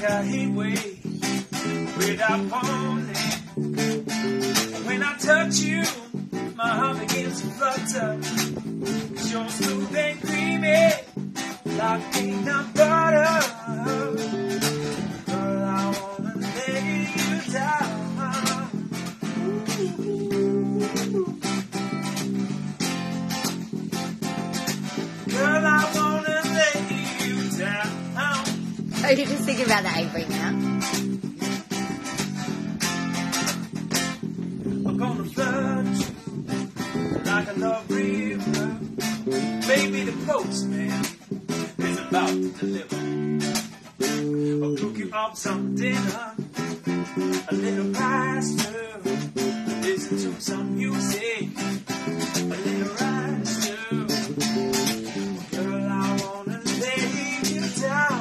a heat wave without warning. When I touch you, my heart begins to flutter. 'Cause you're smooth and creamy, like peanut butter. Girl, I wanna lay you down. Girl, I wanna lay you down. Oh, you're just thinking about the Avery now? I'm gonna flood you like a love river. Baby, the postman is about to deliver. I'll cook you up some dinner, a little pasta, listen to some music, a little rice too. Girl, I wanna lay you down.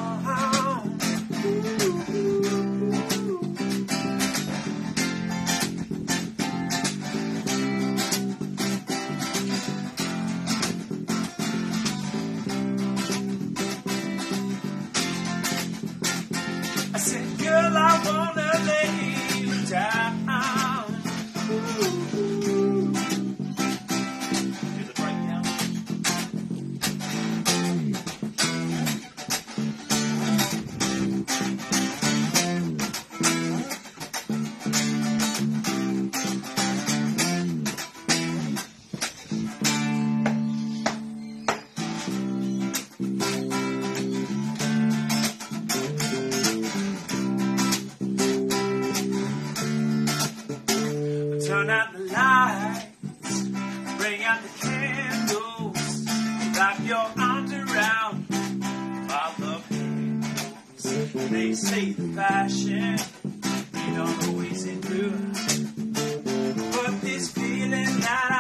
I said, girl, I wanna lay you down. Here's a breakdown. Turn out the lights, bring out the candles, wrap your arms around my love handles. They say the passion, you don't always endure, but this feeling that